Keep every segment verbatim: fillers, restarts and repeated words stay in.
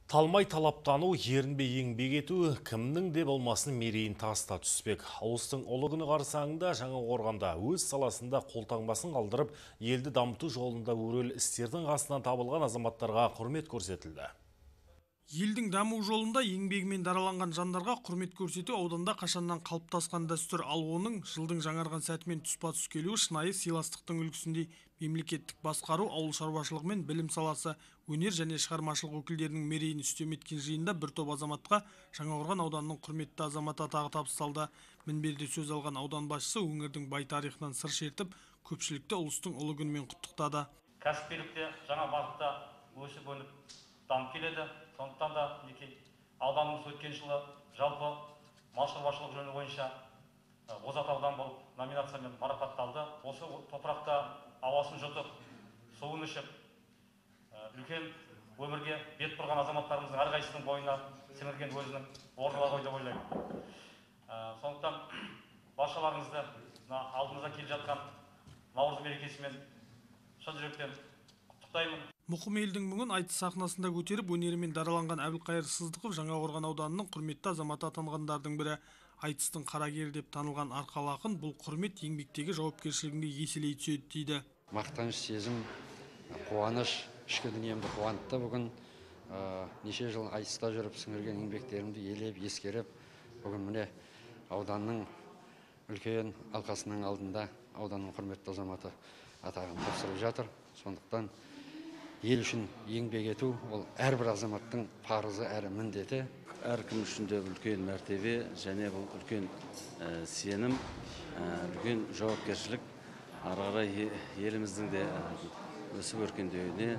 Талмай талаптану, ерінбей еңбек ету, кімнің де болмасын мерейін таста түспек. Ауыстың ұлы күні қарсаңында Жаңақорғанда өз саласында қолтаңбасын қалдырып, елді дамыту жолында өрелі істердің астынан табылған азаматтарға құрмет көрсетілді. Елдің даму жолында еңбегімен дараланған жандарға құрмет көрсету ауданда қашаннан қалыптасқан дәстүр, ал оның жылдың жаңарған сәтімен тұспа-тұс келуі шынайы сыйластықтың үлгісіндей. Мемлекеттік басқару, ауыл шаруашылығы мен білім саласы, өнер және шығармашылық өкілдерінің мерейін үстем еткен жиында бір топ азаматқа Жаңақорған ауданының құрметті азаматы атағы табысталды. Мінберде сөз алған аудан басшысы өңірдің бай тарихынан сыр шертіп, көпшілікті ұлыстың ұлы күнімен құттықтады. Кәсіпкерлікте жаңа бағытта өсіп өніп дамып келеді. Сондықтан да ауданымыз өткен жылы жалпы мал шаруашылығы жөні бойынша озат аудан болып номинациямен марапатталды. Осы топырақта ауасын жұтып, суын ішіп, үлкен өмірге бет бұрған азаматтарымыздың әрқайсысының бойына сіңірген өзінің орны бар ғой деп ойлаймын. Сондықтан баршаларыңызды алдымызда келе жатқан Наурыз мерекесімен шын жүректен құттықтаймын. Мұқым елдің мұңын айтыс сахнасында көтеріп, өнерімен дараланған Әбілқайыр Сыздықов Жаңақорған ауданының құрметті азаматы атанғандардың бірі. Айтыстың қарагері деп танылған арқалы ақын бұл құрмет еңбектегі жауапкершілігінде еселей түседі дейді. Мақтаныш сезім, қуаныш, ішкі дүниемді қуантты бүгін. Неше жыл айтыста жүріп сіңірген еңбектерімді елеп, ескеріп, бүгін міне ауданның үлкен алқасының алдында ауданның құрметті азаматы атағын тапсырып жатыр. Сондықтан ел үшін еңбек ету ол әрбір азаматтың парызы әрі міндеті. Әркім үшін де үлкен мәртебе және бұл үлкен сенім, үлкен жауапкершілік. Ары қарай еліміздің де өсіп өркендеуіне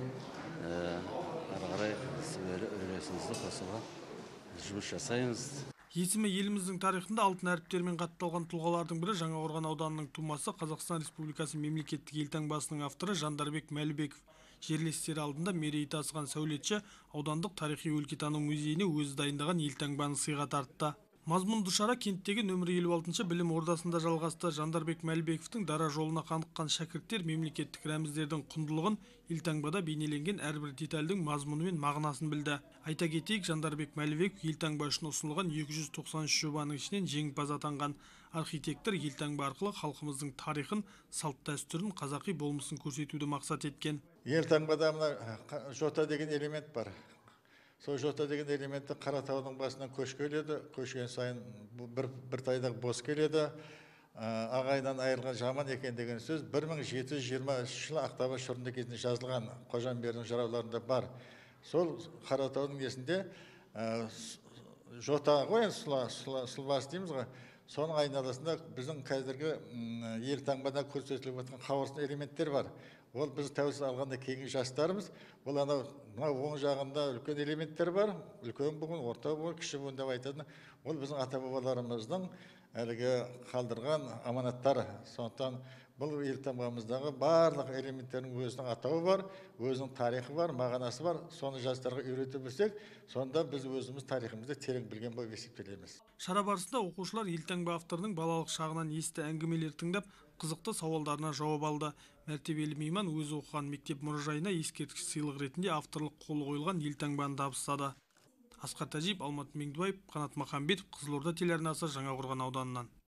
ары қарай үлесімізді қосуға жұмыс жасаймыз. Есімі еліміздің тарихында алтын әріптермен қатталған тұлғалардың бірі Жаңақорған ауданының тумасы, Қазақстан Республикасы мемлекеттік елтаңбасының авторы Жандарбек Мәлібеков. Жерлестері алдында мерей тасыған сәулетші аудандық тарихи өлкетану музейіне өзі дайындаған елтаңбаны сыйға тартты. Мазмұнды шара кенттегі нөмірі елу алтыншы білім ордасында жалғасты. Жандарбек Мәлібековтің дара жолына қаныққан шәкірттер мемлекеттік рәміздердің құндылығын, елтаңбада бейнеленген әрбір детальдің мазмұны мен мағынасын білді. Айта кетейік, Жандарбек Мәлібеков елтаңба үшін ұсынылған екі жүз тоқсан үш жобаның ішінен жеңімпаз атанған. Архитектор елтаңба арқылы халқымыздың тарихын, салт дәстүрін, қазақи болмысын көрсетуді мақсат еткен. Елтаңбада мына жота деген элемент бар. Сол жота деген элементі Қаратаудың басынан көш келеді, көшкен сайын бір, бір тайдағы бос келеді. Ағайынан айырылған жаман екен деген сөз бір мың жеті жүз жиырма үшінші жылы Ақтаба шұрынды кезінде жазылған Қожамбердінің жырауларында бар. Сол Қаратаудың несінде жота ғой, сұлбасы дейміз ғой. Соның айналасында біздің қазіргі елтаңбада көрсетіліп жатқан қауырсын элементтер бар. Ол біз тәуелсіз алғанда кейінгі жастарымыз, ол анау оң жағында үлкен элементтер бар, үлкен буын, орта буын, кіші буын деп айтатын. Ол біздің ата-бабаларымыздың әлгі қалдырған аманаттары. Сондықтан бұл елтаңбамыздағы барлық элементтердің өзінің атауы бар, өзінің тарихы бар, мағынасы бар. Соны жастарға үйрете білсек, сонда біз өзіміз тарихымызды терең білген болып есептелеміз. Шара барысында оқушылар елтаңба авторының балалық шағынан есті әңгімелер тыңдап, қызықты сауалдарына жауап алды. Мәртебелі мейман өзі оқыған мектеп мұражайына ескерткіш сыйлық ретінде авторлық қолы қойылған елтаңбаны табыстады. Асқар Тәжиев, Алмат Меңдібаев, Қанат Махамбетов, Қызылорда телеарнасы, Жаңақорған ауданынан.